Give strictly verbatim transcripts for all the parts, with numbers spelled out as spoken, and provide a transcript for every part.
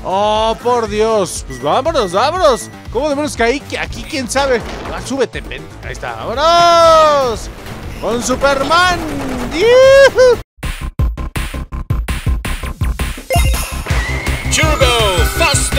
Oh, por Dios. Pues vámonos, vámonos. ¿Cómo demonios que ahí? Aquí, quién sabe. Ah, súbete, ven. Ahí está. ¡Vámonos! Con Superman. ¡Yuhu! Turbo Fasto.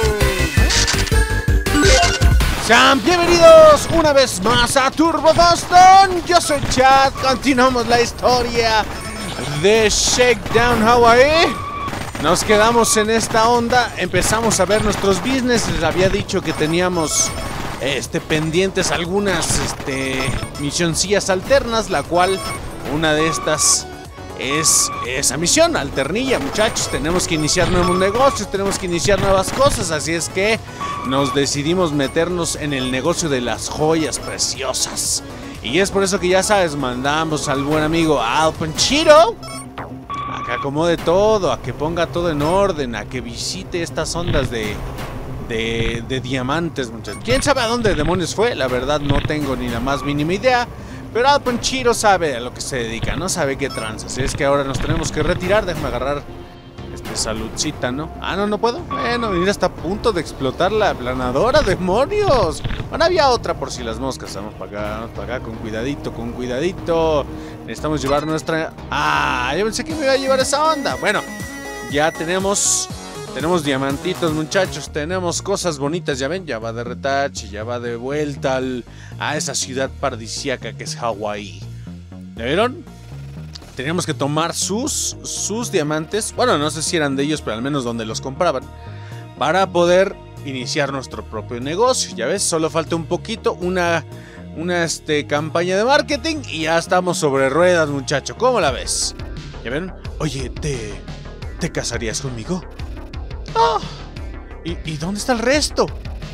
Sean bienvenidos una vez más a Turbo Boston. Yo soy Chad. Continuamos la historia de Shakedown Hawaii. Nos quedamos en esta onda. Empezamos a ver nuestros business. Les había dicho que teníamos este, pendientes algunas este, misioncillas alternas, la cual una de estas es esa misión alternilla, muchachos. Tenemos que iniciar nuevos negocios, tenemos que iniciar nuevas cosas, así es que nos decidimos meternos en el negocio de las joyas preciosas. Y es por eso que ya sabes, mandamos al buen amigo Al Panchito a que acomode todo, a que ponga todo en orden, a que visite estas ondas de, de, de diamantes, muchachos. ¿Quién sabe a dónde demonios fue? La verdad no tengo ni la más mínima idea. Pero Al Panchito sabe a lo que se dedica, no sabe qué tranza. Así es que ahora nos tenemos que retirar. Déjame agarrar este saludcita, ¿no? Ah, no, no puedo. Bueno, mira, está a punto de explotar la aplanadora, demonios. Bueno, había otra por si las moscas. Vamos para acá, vamos para acá, con cuidadito, con cuidadito. Necesitamos llevar nuestra... Ah, yo pensé que me iba a llevar esa onda. Bueno, ya tenemos... Tenemos diamantitos, muchachos, tenemos cosas bonitas, ya ven, ya va de retache, ya va de vuelta al, a esa ciudad paradisíaca que es Hawái. ¿Ya vieron? Teníamos que tomar sus, sus diamantes, bueno, no sé si eran de ellos, pero al menos donde los compraban, para poder iniciar nuestro propio negocio. Ya ves, solo falta un poquito, una, una este, campaña de marketing y ya estamos sobre ruedas, muchacho. ¿Cómo la ves? ¿Ya ven? Oye, ¿te, te casarías conmigo? Oh, ¿y, ¿Y dónde está el resto?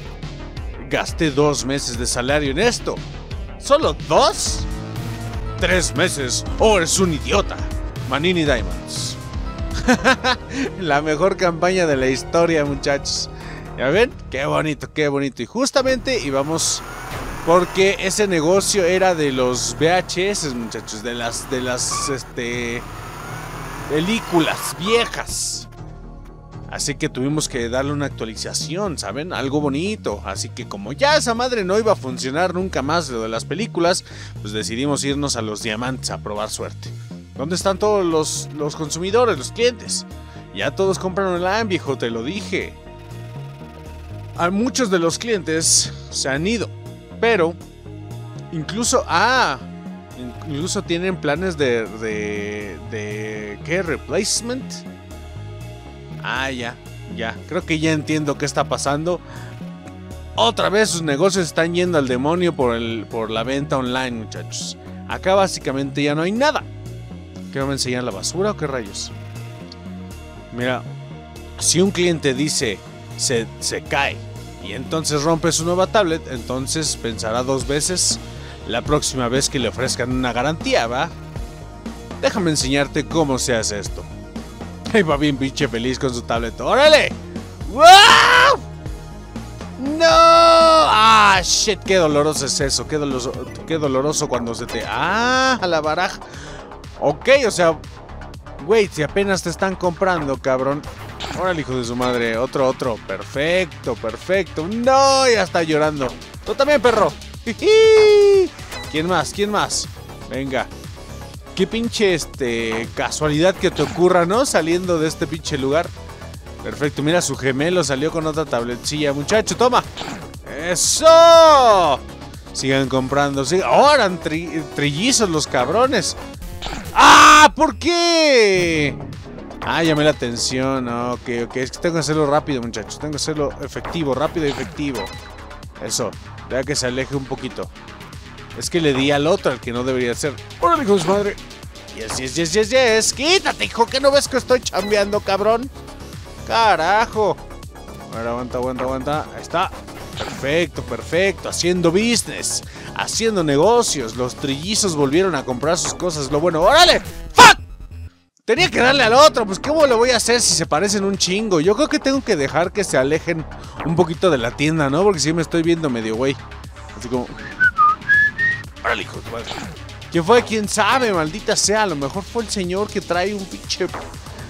Gasté dos meses de salario en esto. ¿Solo dos? Tres meses. Oh, eres un idiota. Manini Diamonds. La mejor campaña de la historia, muchachos. ¿Ya ven? Qué bonito, qué bonito. Y justamente íbamos porque ese negocio era de los V H S, muchachos. De las, de las, este... películas viejas. Así que tuvimos que darle una actualización, ¿saben? Algo bonito. Así que como ya esa madre no iba a funcionar nunca más lo de las películas, pues decidimos irnos a los diamantes a probar suerte. ¿Dónde están todos los, los consumidores, los clientes? Ya todos compran online, viejo, te lo dije. A muchos de los clientes se han ido, pero incluso... Ah, incluso tienen planes de... de, de ¿qué? ¿Replacement? Ah, ya, ya. Creo que ya entiendo qué está pasando. Otra vez sus negocios están yendo al demonio por, el, por la venta online, muchachos. Acá básicamente ya no hay nada. ¿Qué me va a enseñar la basura o qué rayos? Mira, si un cliente dice se, se cae y entonces rompe su nueva tablet, entonces pensará dos veces la próxima vez que le ofrezcan una garantía, ¿va? Déjame enseñarte cómo se hace esto. Ahí va bien pinche feliz con su tablet. ¡Órale! ¡Wow! ¡No! ¡Ah, shit! ¡Qué doloroso es eso! ¡Qué doloroso, qué doloroso cuando se te... ¡Ah! A la baraja. Ok, o sea... Güey, si apenas te están comprando, cabrón. ¡Órale, hijo de su madre! Otro, otro. Perfecto, perfecto. ¡No! Ya está llorando. ¡Tú también, perro! ¿Quién más? ¿Quién más? Venga. Qué pinche este, casualidad que te ocurra, ¿no? Saliendo de este pinche lugar. Perfecto, mira, su gemelo salió con otra tabletcilla. Muchacho, toma. ¡Eso! Sigan comprando, sigan. ¡Oh, eran tri trillizos los cabrones! ¡Ah! ¿Por qué? Ah, llamé la atención. Ok, ok, es que tengo que hacerlo rápido, muchachos. Tengo que hacerlo efectivo, rápido y efectivo. Eso, deja que se aleje un poquito. Es que le di al otro, al que no debería ser. ¡Órale, hijo de su madre! Yes, yes, yes, yes, yes. Quítate, hijo, que no ves que estoy chambeando, cabrón. Carajo. A ver, aguanta, aguanta, aguanta. Ahí está. Perfecto, perfecto. Haciendo business. Haciendo negocios. Los trillizos volvieron a comprar sus cosas. Lo bueno. ¡Órale! ¡Fuck! Tenía que darle al otro. Pues, ¿cómo lo voy a hacer si se parecen un chingo? Yo creo que tengo que dejar que se alejen un poquito de la tienda, ¿no? Porque si me estoy viendo medio güey. Así como... ¡Órale, hijo de madre! ¿Quién fue? ¿Quién sabe? Maldita sea. A lo mejor fue el señor que trae un pinche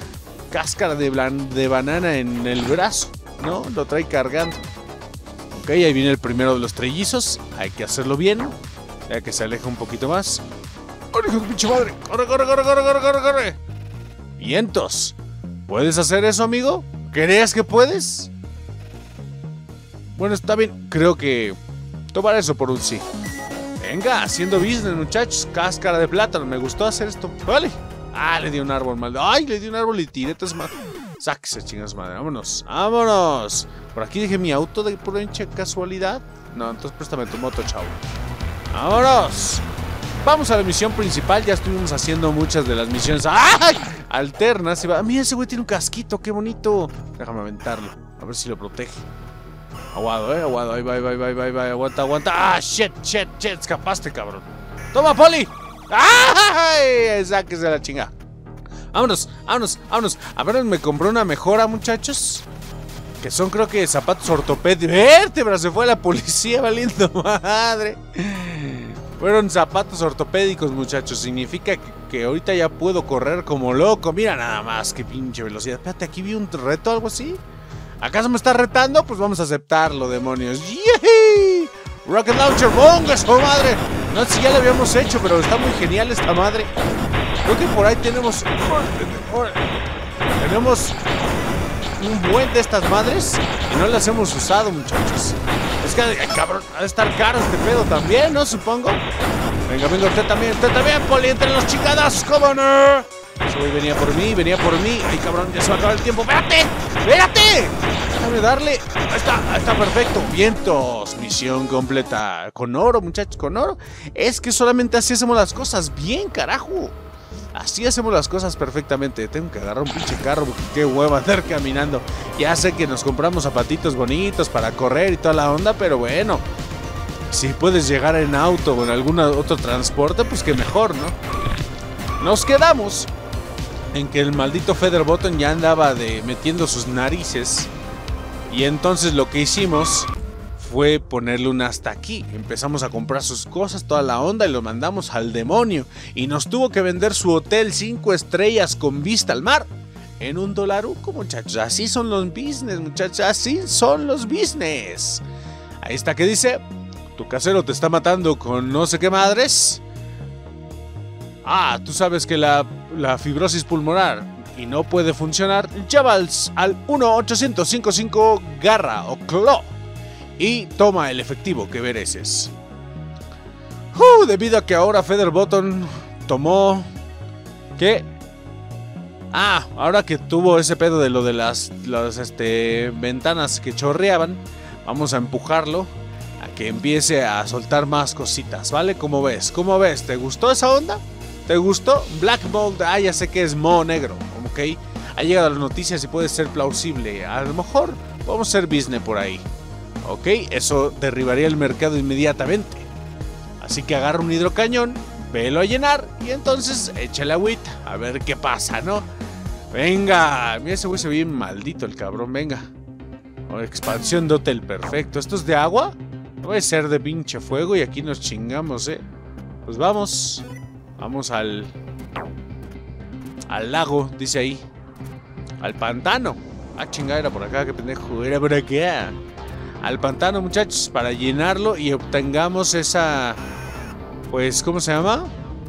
cáscara de, de banana en el brazo, ¿no? Lo trae cargando. Ok, ahí viene el primero de los trellizos. Hay que hacerlo bien. Ya que se aleja un poquito más. ¡Oh, hijo de pinche madre! ¡Corre, corre, corre, corre, corre, corre, corre! ¡Vientos! ¿Puedes hacer eso, amigo? ¿Crees que puedes? Bueno, está bien. Creo que tomar eso por un sí. Venga, haciendo business, muchachos. Cáscara de plátano. Me gustó hacer esto. Vale. Ah, le di un árbol mal. Ay, le di un árbol y tiré. Entonces, sáquese, chingas madre. Vámonos. Vámonos. Por aquí dejé mi auto de pura hincha casualidad. No, entonces préstame tu moto, chavo. Vámonos. Vamos a la misión principal. Ya estuvimos haciendo muchas de las misiones ¡ay! Alternas. Ah, mira, ese güey tiene un casquito. Qué bonito. Déjame aventarlo. A ver si lo protege. Aguado, eh. Aguado. Ahí va, ahí va, ahí va, ahí va, ahí va. Aguanta, aguanta. Ah, shit, shit, shit. Escapaste, cabrón. Toma, Poli. ¡Ay! Sáquese la chinga. Vámonos, vámonos, vámonos. A ver, me compré una mejora, muchachos. Que son, creo que, zapatos ortopédicos. Vértebra, se fue la policía valiendo madre. Fueron zapatos ortopédicos, muchachos. Significa que, que ahorita ya puedo correr como loco. Mira nada más, qué pinche velocidad. Espérate, aquí vi un reto o algo así. ¿Acaso me está retando? Pues vamos a aceptarlo, demonios. ¡Yee! Rocket Launcher, ¡bonga, su madre! No sé si ya lo habíamos hecho, pero está muy genial esta madre. Creo que por ahí tenemos... Tenemos un buen de estas madres y no las hemos usado, muchachos. Es que, ay, cabrón, ha de estar caro este pedo también, ¿no? Supongo. Venga, venga, usted también, usted también, Poli, entre los chingadas, ¿cómo no? Ese güey venía por mí, venía por mí. Ay, cabrón, ya se va a acabar el tiempo. ¡Espérate! ¡Espérate! Déjame darle. Ahí está, ahí está perfecto. Vientos. Misión completa. Con oro, muchachos, con oro. Es que solamente así hacemos las cosas bien, carajo. Así hacemos las cosas perfectamente. Tengo que agarrar un pinche carro porque qué hueva andar caminando. Ya sé que nos compramos zapatitos bonitos para correr y toda la onda, pero bueno. Si puedes llegar en auto o en algún otro transporte, pues que mejor, ¿no? Nos quedamos en que el maldito Featherbottom ya andaba de metiendo sus narices. Y entonces lo que hicimos fue ponerle un hasta aquí. Empezamos a comprar sus cosas, toda la onda, y lo mandamos al demonio. Y nos tuvo que vender su hotel cinco estrellas con vista al mar en un dolaruco, muchachos. Así son los business, muchachos. Así son los business. Ahí está, que dice: tu casero te está matando con no sé qué madres. Ah, tú sabes que la, la fibrosis pulmonar y no puede funcionar. Llámalos al uno ochocientos cincuenta y cinco garra o claw y toma el efectivo que mereces. Uh, debido a que ahora Featherbottom tomó... ¿Qué? Ah, ahora que tuvo ese pedo de lo de las, las este, ventanas que chorreaban, vamos a empujarlo a que empiece a soltar más cositas, ¿vale? ¿Cómo ves? ¿Cómo ves? ¿Te gustó esa onda? ¿Te gustó? Black Bolt, ah, ya sé que es moho negro, ¿ok? Ha llegado a las noticias y puede ser plausible. A lo mejor podemos hacer business por ahí, ¿ok? Eso derribaría el mercado inmediatamente. Así que agarra un hidrocañón, velo a llenar y entonces échale agüita, a ver qué pasa, ¿no? Venga, mira, ese güey se ve bien maldito el cabrón, venga. Oh, expansión de hotel, perfecto. ¿Esto es de agua? Puede ser de pinche fuego y aquí nos chingamos, ¿eh? Pues vamos... Vamos al... Al lago, dice ahí. Al pantano. Ah, chingada, era por acá, qué pendejo. Era por acá. Al pantano, muchachos, para llenarlo y obtengamos esa... Pues, ¿cómo se llama?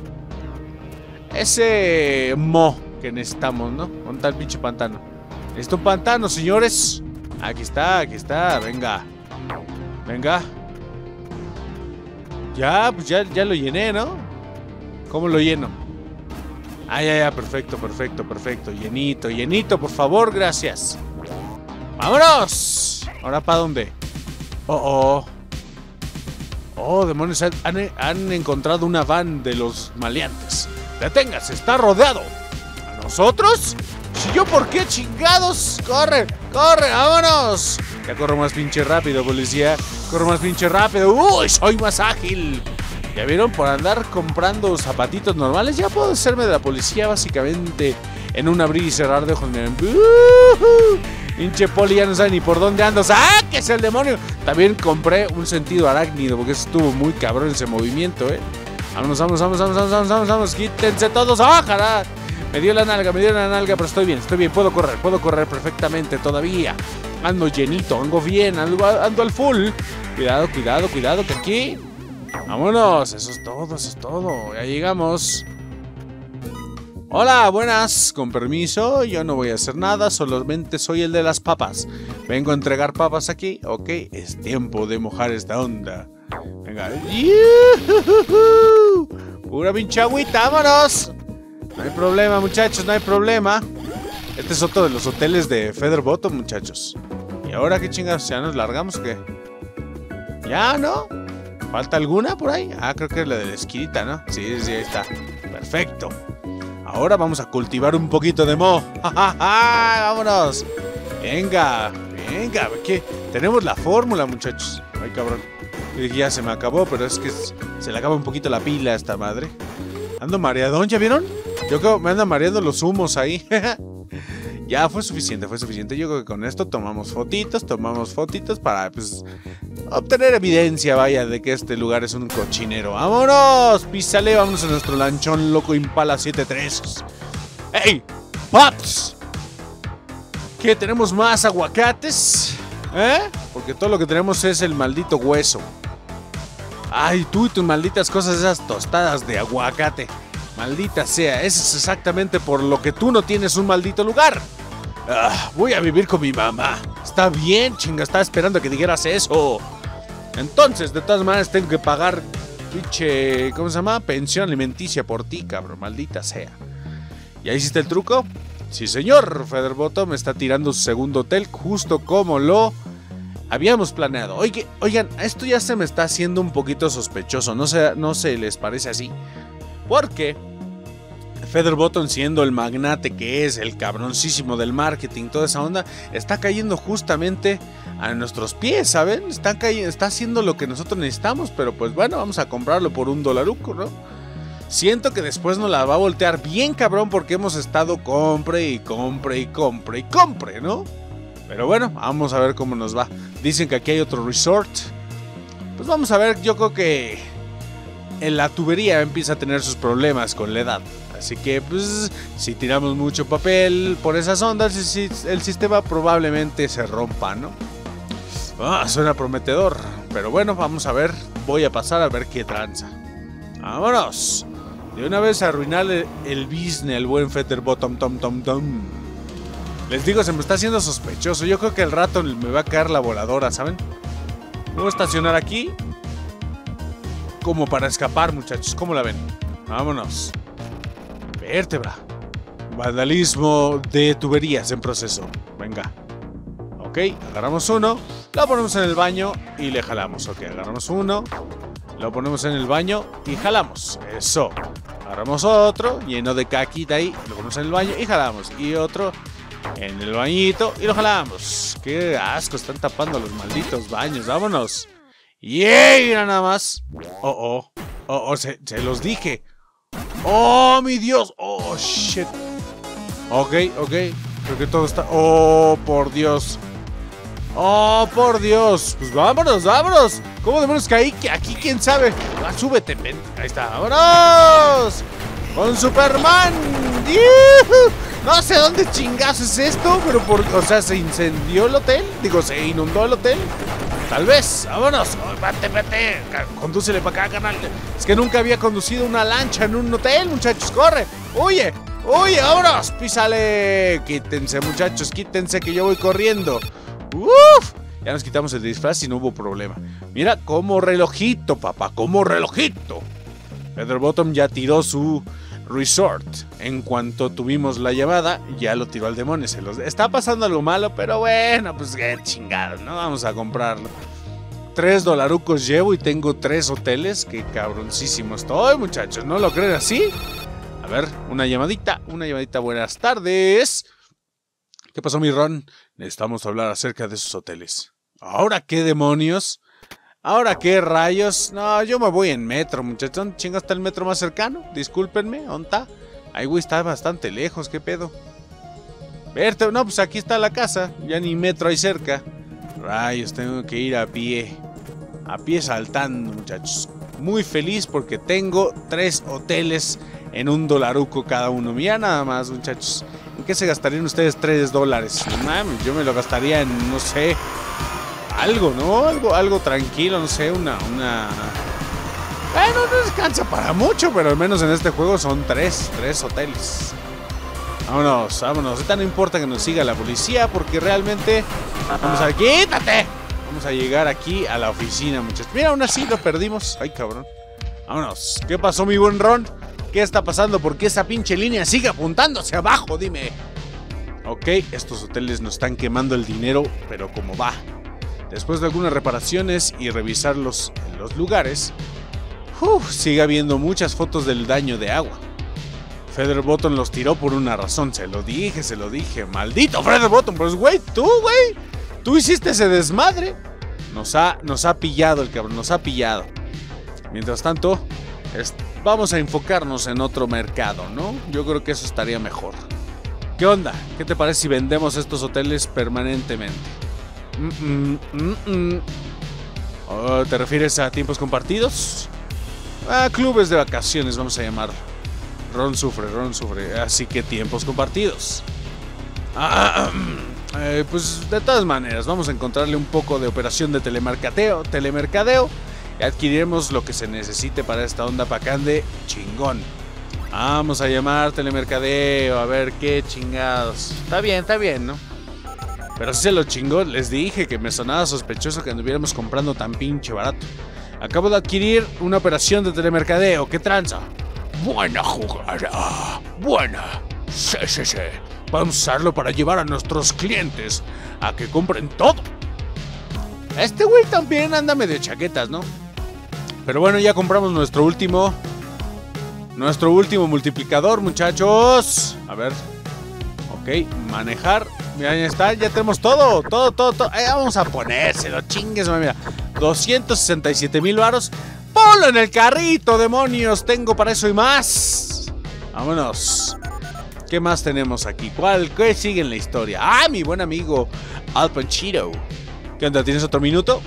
Ese... Mo que necesitamos, ¿no? ¿Dónde está el pinche pantano? Necesito un pantano, señores. Aquí está, aquí está, venga. Venga. Ya, pues ya, ya lo llené, ¿no? ¿Cómo lo lleno? Ah, ya, ya, perfecto, perfecto, perfecto. Llenito, llenito, por favor, gracias. ¡Vámonos! ¿Ahora para dónde? Oh, oh. Oh, demonios, han, han, han encontrado una van de los maleantes. ¡Deténgase! ¡Está rodeado! ¿A nosotros? ¿Si yo por qué, chingados? ¡Corre! ¡Corre! ¡Vámonos! Ya corro más pinche rápido, policía. Corro más pinche rápido. ¡Uy! ¡Soy más ágil! ¿Ya vieron? Por andar comprando zapatitos normales ya puedo hacerme de la policía básicamente en un abrir y cerrar de ojos. Miren. ¡Uh-huh! Pinche Poli ya no sabe ni por dónde ando. ¡Ah! ¡Que es el demonio! También compré un sentido arácnido porque estuvo muy cabrón ese movimiento, ¿eh? Vámonos, vamos, vamos, vamos, vamos, vamos, vamos, vamos. Quítense todos. ¡Ah, ¡Oh, Me dio la nalga, me dio la nalga, pero estoy bien, estoy bien. Puedo correr, puedo correr perfectamente todavía. Ando llenito, ando bien, ando, ando al full. Cuidado, cuidado, cuidado, que aquí... Vámonos, eso es todo, eso es todo. Ya llegamos. Hola, buenas. Con permiso, yo no voy a hacer nada, solamente soy el de las papas. Vengo a entregar papas aquí. Ok, es tiempo de mojar esta onda. Venga. ¡Yuhu! Pura pinche agüita, vámonos. No hay problema, muchachos, no hay problema. Este es otro de los hoteles de Featherbottom, muchachos. ¿Y ahora qué chingados? ¿Ya nos largamos o qué? ¿Ya, no? ¿Falta alguna por ahí? Ah, creo que es la de la esquinita, ¿no? Sí, sí, ahí está. Perfecto. Ahora vamos a cultivar un poquito de moho. ¡Ja, ja, ja! ¡Vámonos! Venga, venga. ¿Qué? Tenemos la fórmula, muchachos. Ay, cabrón. Yo dije, ya se me acabó, pero es que se le acaba un poquito la pila a esta madre. Ando mareadón, ¿ya vieron? Yo creo que me andan mareando los humos ahí. Ya fue suficiente, fue suficiente. Yo creo que con esto tomamos fotitos, tomamos fotitos para, pues, obtener evidencia, vaya, de que este lugar es un cochinero. ¡Vámonos! Písale, vámonos a nuestro lanchón loco Impala siete tres. ¡Ey! ¡Pops! ¿Qué? ¿Tenemos más aguacates? ¿Eh? Porque todo lo que tenemos es el maldito hueso. Ay, tú y tus malditas cosas, esas tostadas de aguacate. Maldita sea, eso es exactamente por lo que tú no tienes un maldito lugar. Ah, voy a vivir con mi mamá. Está bien, chinga, estaba esperando que dijeras eso. Entonces, de todas maneras, tengo que pagar, pinche, ¿cómo se llama? Pensión alimenticia por ti, cabrón, maldita sea. ¿Ya hiciste el truco? Sí, señor. Featherbottom me está tirando su segundo hotel, justo como lo habíamos planeado. Oye, oigan, esto ya se me está haciendo un poquito sospechoso. No sé, no sé, ¿les parece así? Porque Featherbottom, siendo el magnate que es, el cabroncísimo del marketing, toda esa onda, está cayendo justamente a nuestros pies, ¿saben? Está, cayendo, está haciendo lo que nosotros necesitamos, pero pues bueno, vamos a comprarlo por un dolaruco, ¿no? Siento que después nos la va a voltear bien cabrón porque hemos estado compre y compre y compre y compre, ¿no? Pero bueno, vamos a ver cómo nos va. Dicen que aquí hay otro resort. Pues vamos a ver, yo creo que en la tubería empieza a tener sus problemas con la edad. Así que, pues, si tiramos mucho papel por esas ondas, el sistema probablemente se rompa, ¿no? Ah, suena prometedor. Pero bueno, vamos a ver. Voy a pasar a ver qué tranza. ¡Vámonos! De una vez a arruinarle el business al buen Featherbottom, tom, tom, tom. Les digo, se me está haciendo sospechoso. Yo creo que al rato me va a caer la voladora, ¿saben? Voy a estacionar aquí como para escapar, muchachos. ¿Cómo la ven? Vámonos. Vértebra. Vandalismo de tuberías en proceso. Venga. Ok, agarramos uno, lo ponemos en el baño y le jalamos. Ok, agarramos uno, lo ponemos en el baño y jalamos. Eso. Agarramos otro, lleno de caquita ahí, lo ponemos en el baño y jalamos. Y otro en el bañito y lo jalamos. Qué asco, están tapando los malditos baños. Vámonos. ¡Yey! Mira nada más. Oh, oh. Oh, oh, se, se los dije. ¡Oh, mi Dios! ¡Oh, shit! Ok, ok. Creo que todo está... ¡Oh, por Dios! ¡Oh, por Dios! Pues vámonos, vámonos. ¿Cómo demonios que ahí? Aquí, ¿quién sabe? Ah, súbete, ven. Ahí está. ¡Vámonos! ¡Con Superman! ¡Yuhu! No sé dónde chingazo es esto, pero por... O sea, ¿se incendió el hotel? Digo, ¿se inundó el hotel? Tal vez, vámonos. Oh, vete, vete. Condúcele para acá, canal. Es que nunca había conducido una lancha en un hotel, muchachos. Corre. Huye, huye, vámonos. Písale. Quítense, muchachos, quítense que yo voy corriendo. Uf. Ya nos quitamos el disfraz y no hubo problema. Mira, como relojito, papá, como relojito. Featherbottom ya tiró su resort. En cuanto tuvimos la llamada, ya lo tiró al demonio. Se los... Está pasando algo malo, pero bueno, pues qué chingado, ¿no? Vamos a comprarlo. Tres dolarucos llevo y tengo tres hoteles. Qué cabroncísimo estoy, muchachos. ¿No lo creen así? A ver, una llamadita, una llamadita. Buenas tardes. ¿Qué pasó, mi Ron? Necesitamos hablar acerca de esos hoteles. ¿Ahora qué demonios? ¿Ahora qué rayos? No, yo me voy en metro, muchachos. ¿Dónde chinga está el metro más cercano? Discúlpenme, ¿dónde está? Ahí, güey, está bastante lejos, ¿qué pedo? Verte, no, pues aquí está la casa. Ya ni metro hay cerca. Rayos, tengo que ir a pie. A pie saltando, muchachos. Muy feliz porque tengo tres hoteles en un dolaruco cada uno. Mira nada más, muchachos. ¿En qué se gastarían ustedes tres dólares? No mames, yo me lo gastaría en, no sé, algo, ¿no? Algo, algo tranquilo, no sé, una, una... Bueno, no descansa para mucho, pero al menos en este juego son tres, tres hoteles. Vámonos, vámonos. Ahorita no importa que nos siga la policía porque realmente... Vamos a... ¡Quítate! Vamos a llegar aquí a la oficina, muchachos. Mira, aún así lo perdimos. Ay, cabrón. Vámonos. ¿Qué pasó, mi buen Ron? ¿Qué está pasando? ¿Por qué esa pinche línea sigue apuntando hacia abajo? Dime. Ok, estos hoteles nos están quemando el dinero, pero como va. Después de algunas reparaciones y revisar los, los lugares, uf, sigue habiendo muchas fotos del daño de agua. Featherbottom los tiró por una razón. Se lo dije, se lo dije. ¡Maldito Featherbottom! Pues, güey, tú, güey. Tú hiciste ese desmadre. Nos ha, nos ha pillado el cabrón, nos ha pillado. Mientras tanto, es, vamos a enfocarnos en otro mercado, ¿no? Yo creo que eso estaría mejor. ¿Qué onda? ¿Qué te parece si vendemos estos hoteles permanentemente? Mm -mm, mm -mm. Oh, ¿te refieres a tiempos compartidos? Ah, clubes de vacaciones, vamos a llamar. Ron sufre, Ron sufre. Así que tiempos compartidos. Ah, eh, pues de todas maneras, vamos a encontrarle un poco de operación de telemercadeo. Telemercadeo. Y adquiriremos lo que se necesite para esta onda pa' acá de chingón. Vamos a llamar telemercadeo, a ver qué chingados. Está bien, está bien, ¿no? Pero si se lo chingó, les dije que me sonaba sospechoso que anduviéramos comprando tan pinche barato. Acabo de adquirir una operación de telemercadeo, ¿qué tranza? Buena jugada, buena. Sí, sí, sí. Vamos a usarlo para llevar a nuestros clientes a que compren todo. Este güey también anda medio chaquetas, ¿no? Pero bueno, ya compramos nuestro último... Nuestro último multiplicador, muchachos. A ver. Ok, manejar. Mira, ahí está, ya tenemos todo. Todo, todo, todo. Eh, vamos a ponérselo, chingues, mira. doscientos sesenta y siete mil varos. ¡Ponlo en el carrito, demonios! Tengo para eso y más. Vámonos. ¿Qué más tenemos aquí? ¿Cuál? ¿Qué sigue en la historia? ¡Ah, mi buen amigo Al Pacino! ¿Qué onda? ¿Tienes otro minuto?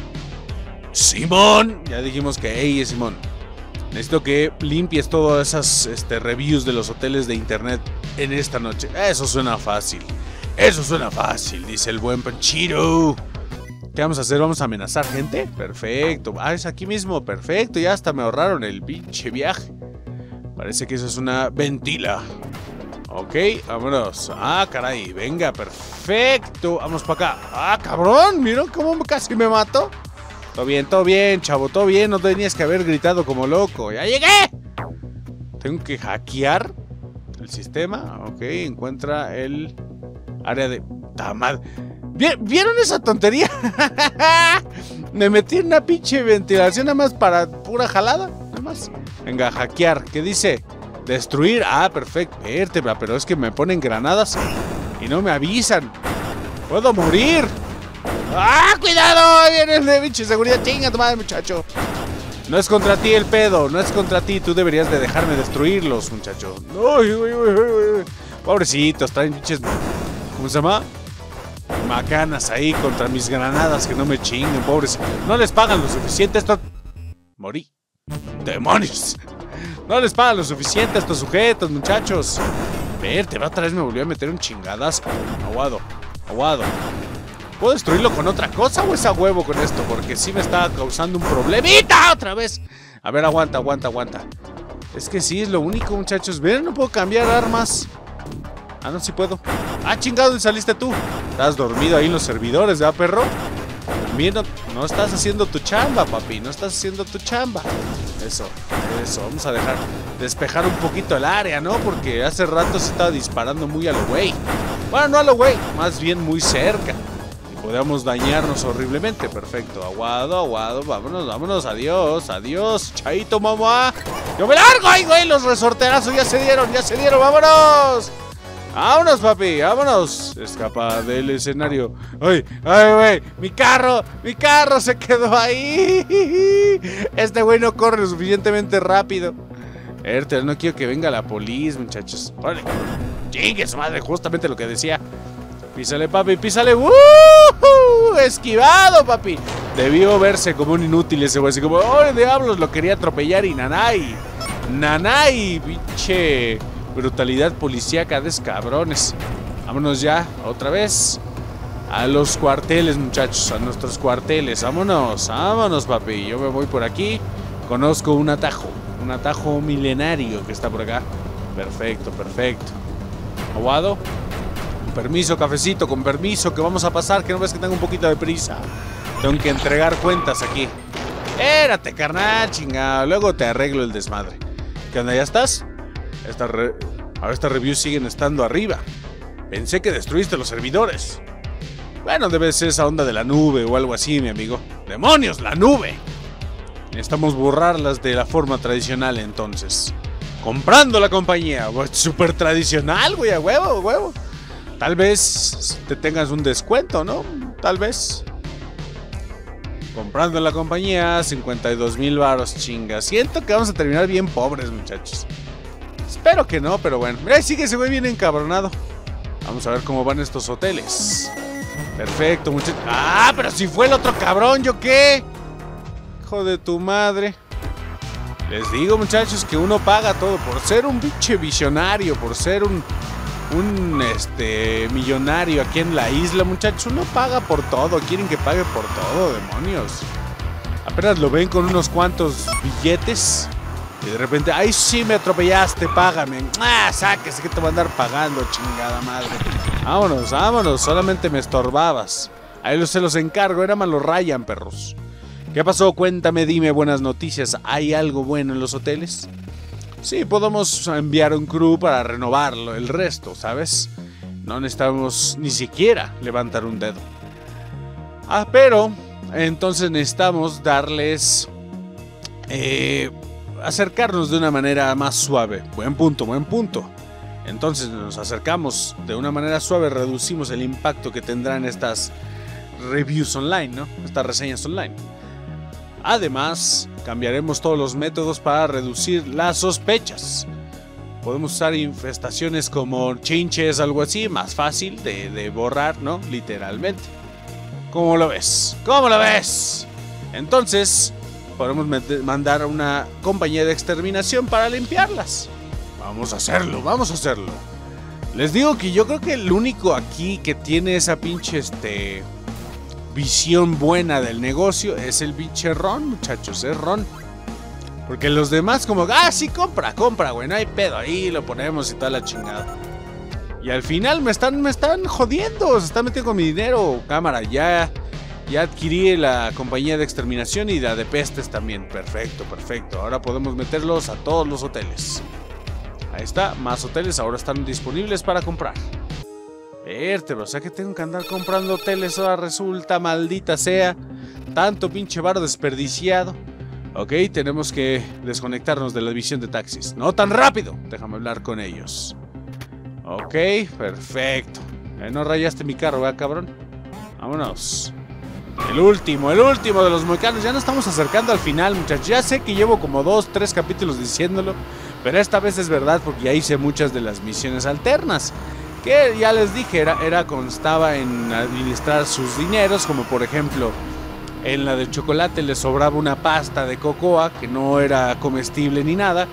¡Simón! Ya dijimos que, hey, Simón. Necesito que limpies todas esas este, reviews de los hoteles de internet en esta noche. Eso suena fácil. Eso suena fácil, dice el buen Panchito. ¿Qué vamos a hacer? ¿Vamos a amenazar gente? Perfecto. Ah, es aquí mismo. Perfecto. Ya hasta me ahorraron el pinche viaje. Parece que eso es una ventila. Ok, vámonos. Ah, caray. Venga, perfecto. Vamos para acá. Ah, cabrón. ¿Vieron cómo casi me mato? Todo bien, todo bien, chavo. Todo bien. No tenías que haber gritado como loco. ¡Ya llegué! Tengo que hackear el sistema. Ok, encuentra el área de... ¡Tamad! ¿Vieron esa tontería? Me metí en una pinche ventilación nada más para pura jalada. Nada más. Venga, hackear. ¿Qué dice? Destruir. Ah, perfecto. Vértebra, pero es que me ponen granadas y no me avisan. Puedo morir. ¡Ah, cuidado! Viene el de pinche seguridad. Chinga tu madre, muchacho. No es contra ti el pedo. No es contra ti. Tú deberías de dejarme destruirlos, muchacho. Uy, uy, uy, uy. Pobrecitos, traen pinches... ¿Cómo se llama? Macanas ahí contra mis granadas, que no me chinguen, pobres. No les pagan lo suficiente esto. Morí. ¡Demonios! No les pagan lo suficiente a estos sujetos, muchachos. Verte, va otra vez me volvió a meter un chingadazo. Aguado, aguado. ¿Puedo destruirlo con otra cosa o es a huevo con esto? Porque sí me está causando un problemita otra vez. A ver, aguanta, aguanta, aguanta. Es que sí, es lo único, muchachos. Ven, no puedo cambiar armas. Ah, no, sí puedo. Ah, chingado, ¿dónde saliste tú? Estás dormido ahí en los servidores, ¿verdad, perro? También no, no estás haciendo tu chamba, papi. No estás haciendo tu chamba. Eso, eso. Vamos a dejar despejar un poquito el área, ¿no? Porque hace rato se estaba disparando muy a lo güey. Bueno, no a lo güey, más bien muy cerca. Y podíamos dañarnos horriblemente. Perfecto, aguado, aguado. Vámonos, vámonos. Adiós, adiós. Chaito, mamá. Yo me largo. Ay, güey, los resorterazos ya se dieron, ya se dieron. Vámonos. ¡Vámonos, papi! ¡Vámonos! Escapa del escenario. ¡Ay! ¡Ay, güey! ¡Mi carro! ¡Mi carro se quedó ahí! Este güey no corre lo suficientemente rápido. Ertel, no quiero que venga la policía, muchachos. ¡Órale! ¡Chingue su madre! Justamente lo que decía. ¡Písale, papi! ¡Písale! ¡Uh! ¡Esquivado, papi! Debió verse como un inútil ese güey. Así como, ¡oh, diablos! Lo quería atropellar y nanay. Nanay, pinche brutalidad policíaca de esos cabrones. Vámonos ya, otra vez. A los cuarteles, muchachos, a nuestros cuarteles. Vámonos, vámonos, papi. Yo me voy por aquí. Conozco un atajo, un atajo milenario que está por acá. Perfecto, perfecto. Aguado. Con permiso, cafecito, con permiso, que vamos a pasar, que no ves que tengo un poquito de prisa. Tengo que entregar cuentas aquí. Espérate, carnal, chingado. Luego te arreglo el desmadre. ¿Qué onda, ya estás? Esta re... Ahora estas reviews siguen estando arriba. Pensé que destruiste los servidores. Bueno, debe ser esa onda de la nube o algo así, mi amigo. ¡Demonios, la nube! Necesitamos borrarlas de la forma tradicional, entonces. Comprando la compañía. Súper tradicional, güey, a huevo, a huevo. Tal vez te tengas un descuento, ¿no? Tal vez. Comprando la compañía, cincuenta y dos mil varos, chinga. Siento que vamos a terminar bien pobres, muchachos. Espero que no, pero bueno. Mira, ahí sigue ese güey bien encabronado. Vamos a ver cómo van estos hoteles. Perfecto, muchachos. ¡Ah, pero si fue el otro cabrón! ¿Yo qué? Hijo de tu madre. Les digo, muchachos, que uno paga todo. Por ser un pinche visionario, por ser un... Un, este, millonario aquí en la isla, muchachos. Uno paga por todo. Quieren que pague por todo, demonios. Apenas lo ven con unos cuantos billetes y de repente, ¡ay, sí me atropellaste! Págame. ¡Ah, sáquese que te voy a andar pagando, chingada madre! Vámonos, vámonos. Solamente me estorbabas. Ahí se los encargo. Era malo Ryan, perros. ¿Qué pasó? Cuéntame, dime buenas noticias. ¿Hay algo bueno en los hoteles? Sí, podemos enviar un crew para renovarlo, el resto, ¿sabes? No necesitamos ni siquiera levantar un dedo. Ah, pero entonces necesitamos darles... Eh, acercarnos de una manera más suave. Buen punto, buen punto. Entonces nos acercamos de una manera suave, reducimos el impacto que tendrán estas reviews online, ¿no? Estas reseñas online. Además, cambiaremos todos los métodos para reducir las sospechas. Podemos usar infestaciones como chinches, algo así, más fácil de, de borrar, ¿no? Literalmente. ¿Cómo lo ves? ¿Cómo lo ves? Entonces, podemos mandar a una compañía de exterminación para limpiarlas. Vamos a hacerlo, vamos a hacerlo. Les digo que yo creo que el único aquí que tiene esa pinche, este... visión buena del negocio es el pinche Ron, muchachos, es Ron. Porque los demás como, ah, sí, compra, compra, güey, no hay pedo, ahí lo ponemos y toda la chingada. Y al final me están, me están jodiendo, se están metiendo con mi dinero, cámara, ya, ya adquirí la compañía de exterminación y la de pestes también, perfecto, perfecto. Ahora podemos meterlos a todos los hoteles. Ahí está, más hoteles ahora están disponibles para comprar. Vértebro, o sea que tengo que andar comprando hoteles. Ahora resulta, maldita sea. Tanto pinche varo desperdiciado. Ok, tenemos que desconectarnos de la división de taxis. No tan rápido, déjame hablar con ellos. Ok, perfecto. eh, No rayaste mi carro, ¿verdad, cabrón? Vámonos. El último, el último de los mohicanos. Ya nos estamos acercando al final, muchachos. Ya sé que llevo como dos, tres capítulos diciéndolo, pero esta vez es verdad porque ya hice muchas de las misiones alternas. Que ya les dije, era, era constaba en administrar sus dineros, como por ejemplo, en la del chocolate le sobraba una pasta de cocoa que no era comestible ni nada,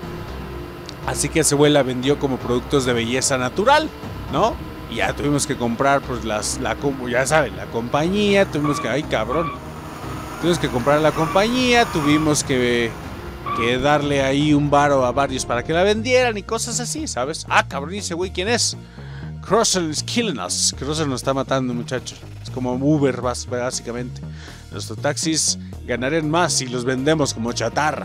así que ese güey la vendió como productos de belleza natural, ¿no? Y ya tuvimos que comprar, pues, las, la, ya saben, la compañía, tuvimos que, ay cabrón, tuvimos que comprar la compañía, tuvimos que, que darle ahí un varo a varios para que la vendieran y cosas así, ¿sabes? Ah, cabrón, ese güey, ¿quién es? Crosser is killing us. Crosser nos está matando, muchachos. Es como Uber, básicamente. Nuestros taxis ganarían más si los vendemos como chatarra.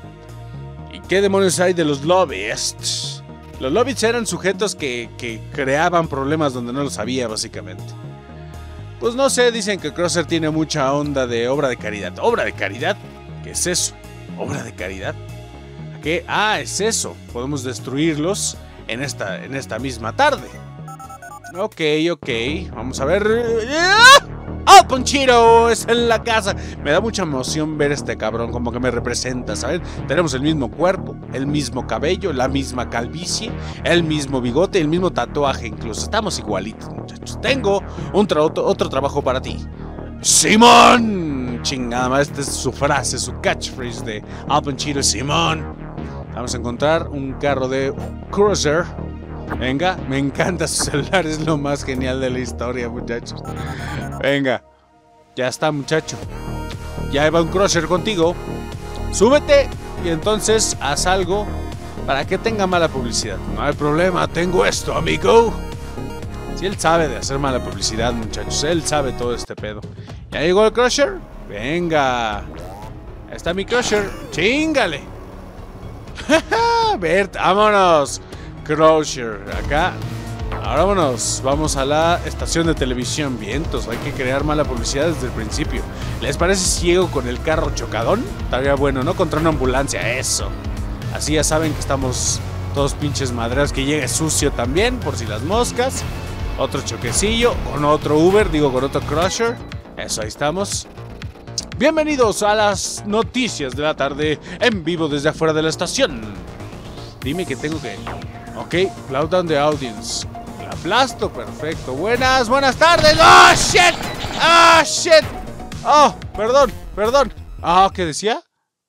¿Y qué demonios hay de los lobbyists? Los lobbyists eran sujetos que, que creaban problemas donde no los había, básicamente. Pues no sé, dicen que Crosser tiene mucha onda de obra de caridad. ¿Obra de caridad? ¿Qué es eso? ¿Obra de caridad? ¿A qué? Ah, es eso. Podemos destruirlos en esta, en esta misma tarde. Ok, ok, vamos a ver. ¡Oh, Ponchito! Es en la casa. Me da mucha emoción ver este cabrón, como que me representa, ¿sabes? Tenemos el mismo cuerpo, el mismo cabello, la misma calvicie, el mismo bigote, el mismo tatuaje incluso. Estamos igualitos, muchachos. Tengo un tra otro, otro trabajo para ti. ¡Simón! Chingada, esta es su frase, su catchphrase de Al Pacino. ¡Simón! Vamos a encontrar un carro de Crusher. Venga, me encanta su celular, es lo más genial de la historia, muchachos. Venga, ya está, muchacho. Ya va un Crusher contigo. Súbete y entonces haz algo para que tenga mala publicidad. No hay problema, tengo esto, amigo. Si él sabe de hacer mala publicidad, muchachos, él sabe todo este pedo. ¿Ya llegó el Crusher? Venga. Ahí está mi Crusher. ¡Chíngale! Bert, vámonos. Crusher, acá. Ahora vámonos. Vamos a la estación de televisión. Vientos, hay que crear mala publicidad desde el principio. ¿Les parece si llego con el carro chocadón? Estaría bueno, ¿no? Contra una ambulancia, eso. Así ya saben que estamos todos pinches madreados. Que llegue sucio también, por si las moscas. Otro choquecillo, con otro Uber, digo con otro Crusher. Eso, ahí estamos. Bienvenidos a las noticias de la tarde, en vivo desde afuera de la estación. Dime que tengo que... Ok, loud down the audience. La aplasto, perfecto. Buenas, buenas tardes. ¡Oh, shit! ¡Oh, shit! ¡Oh, perdón, perdón! Ah, ¿qué decía?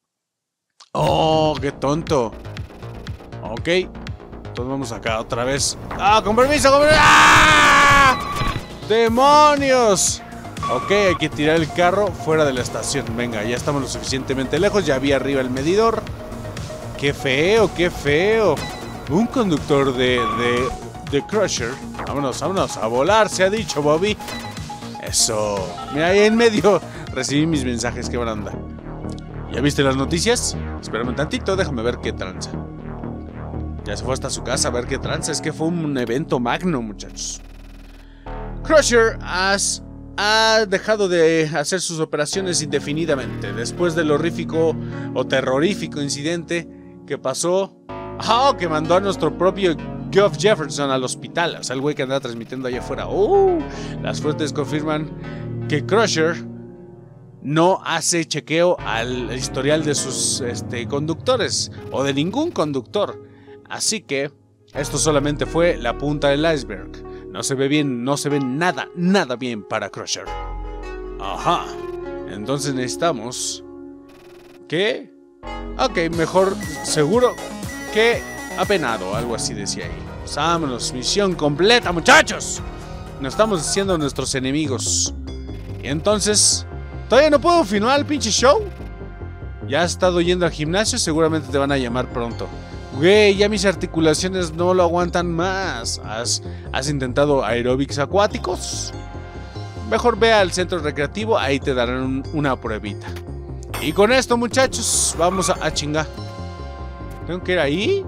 ¡Oh, qué tonto! Ok, entonces vamos acá otra vez. ¡Ah, con permiso, con permiso! ¡Ah! ¡Demonios! Ok, hay que tirar el carro fuera de la estación. Venga, ya estamos lo suficientemente lejos. Ya vi arriba el medidor. ¡Qué feo, qué feo! Un conductor de, de, de Crusher. Vámonos, vámonos, a volar, se ha dicho, Bobby. Eso. Mira, ahí en medio recibí mis mensajes, qué buena onda. ¿Ya viste las noticias? Espérame un tantito, déjame ver qué tranza. Ya se fue hasta su casa a ver qué tranza. Es que fue un evento magno, muchachos. Crusher has... ha dejado de hacer sus operaciones indefinidamente después del horrífico o terrorífico incidente que pasó. Ah, oh, que mandó a nuestro propio Geoff Jefferson al hospital. O sea, el güey que andaba transmitiendo allá afuera. Uh, las fuentes confirman que Crusher no hace chequeo al historial de sus este, conductores o de ningún conductor. Así que esto solamente fue la punta del iceberg. No se ve bien, no se ve nada, nada bien para Crusher. Ajá. Entonces necesitamos... ¿Qué? Ok, mejor seguro que apenado, algo así decía ahí. Pues vámonos, misión completa, muchachos. Nos estamos haciendo nuestros enemigos. Y entonces... ¿Todavía no puedo filmar el pinche show? Ya has estado yendo al gimnasio, seguramente te van a llamar pronto. Güey, ya mis articulaciones no lo aguantan más. ¿Has, has intentado aeróbics acuáticos? Mejor ve al centro recreativo, ahí te darán un, una pruebita. Y con esto, muchachos, vamos a, a chingar. ¿Tengo que ir ahí?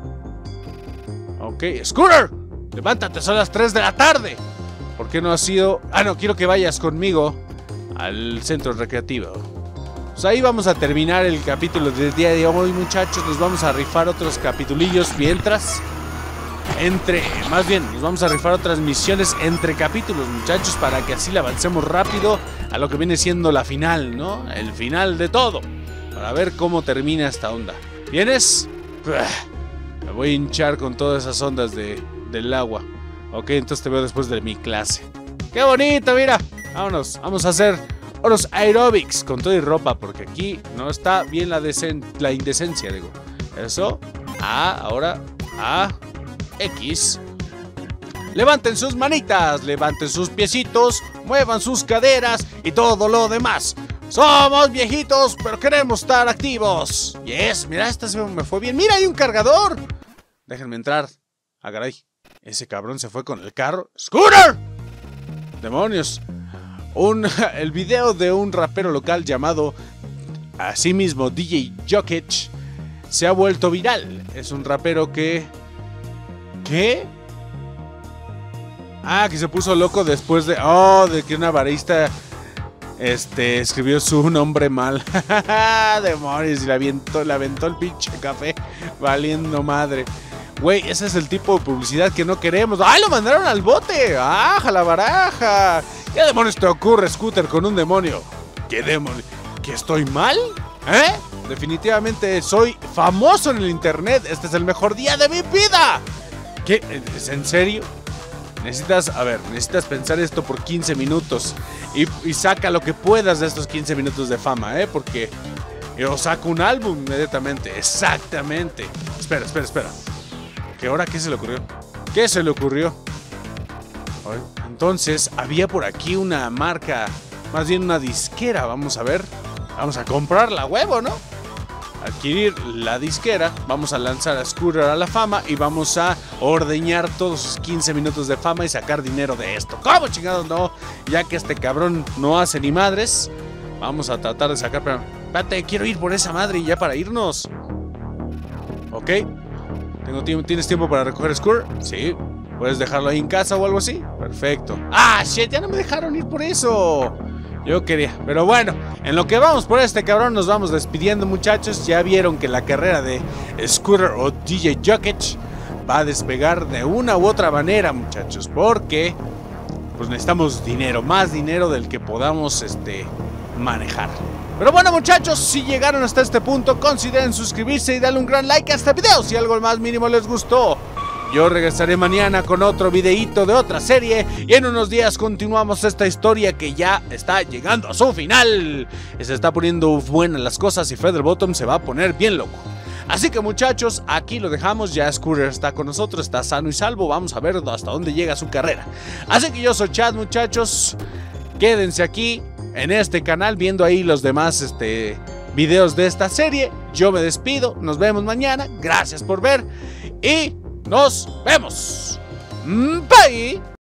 Ok, Scooter, levántate, son las tres de la tarde. ¿Por qué no has ido? Ah, no, quiero que vayas conmigo al centro recreativo. Pues ahí vamos a terminar el capítulo del día de hoy, muchachos. Nos vamos a rifar otros capitulillos mientras... Entre... Más bien, nos vamos a rifar otras misiones entre capítulos, muchachos, para que así le avancemos rápido a lo que viene siendo la final, ¿no? El final de todo. Para ver cómo termina esta onda. ¿Vienes? Me voy a hinchar con todas esas ondas de, del agua. Ok, entonces te veo después de mi clase. ¡Qué bonito, mira! Vámonos, vamos a hacer... Unos aeróbics con todo y ropa, porque aquí no está bien la, la indecencia, digo. Eso. A, ahora. A. X. Levanten sus manitas, levanten sus piecitos, muevan sus caderas y todo lo demás. Somos viejitos, pero queremos estar activos. Yes, mira, esta se me fue bien. Mira, hay un cargador. Déjenme entrar. Ah, caray. Ese cabrón se fue con el carro. ¡Scooter! ¡Demonios! Un, el video de un rapero local llamado a sí mismo D J Jokic se ha vuelto viral. Es un rapero que... ¿Qué? Ah, que se puso loco después de... Oh, de que una barista este, escribió su nombre mal. Demonios, y le aventó, le aventó el pinche café valiendo madre. Güey, ese es el tipo de publicidad que no queremos. ¡Ay, lo mandaron al bote! ¡Aja, la baraja! ¿Qué demonios te ocurre, Scooter, con un demonio? ¿Qué demonio? ¿Que estoy mal? ¿Eh? Definitivamente soy famoso en el internet. Este es el mejor día de mi vida. ¿Qué? ¿Es en serio? Necesitas, a ver, necesitas pensar esto por quince minutos. Y, y saca lo que puedas de estos quince minutos de fama, ¿eh? Porque yo saco un álbum inmediatamente. Exactamente. Espera, espera, espera. ¿Qué hora? ¿Qué se le ocurrió? ¿Qué se le ocurrió? Entonces, había por aquí una marca, más bien una disquera. Vamos a ver. Vamos a comprar la huevo, ¿no? Adquirir la disquera. Vamos a lanzar a Scooter a la fama y vamos a ordeñar todos sus quince minutos de fama y sacar dinero de esto. ¿Cómo chingados no? Ya que este cabrón no hace ni madres. Vamos a tratar de sacar... Pero, espérate, quiero ir por esa madre ya para irnos. Ok. ¿Tengo tiempo? ¿Tienes tiempo para recoger Scooter? Sí. ¿Puedes dejarlo ahí en casa o algo así? Perfecto. ¡Ah, shit! Ya no me dejaron ir por eso. Yo quería. Pero bueno, en lo que vamos por este cabrón nos vamos despidiendo, muchachos. Ya vieron que la carrera de Scooter o D J Jokic va a despegar de una u otra manera, muchachos. Porque pues necesitamos dinero. Más dinero del que podamos este, manejar. Pero bueno, muchachos, si llegaron hasta este punto, consideren suscribirse y darle un gran like a este video si algo más mínimo les gustó. Yo regresaré mañana con otro videíto de otra serie y en unos días continuamos esta historia que ya está llegando a su final. Se está poniendo buenas las cosas y Featherbottom se va a poner bien loco. Así que muchachos, aquí lo dejamos. Ya Scooter está con nosotros, está sano y salvo. Vamos a ver hasta dónde llega su carrera. Así que yo soy Chad, muchachos. Quédense aquí en este canal viendo ahí los demás este, videos de esta serie. Yo me despido, nos vemos mañana. Gracias por ver y... nos vemos. Bye.